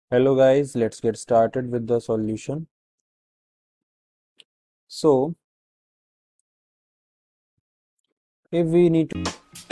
Hello guys, let's get started with the solution. So, if we need to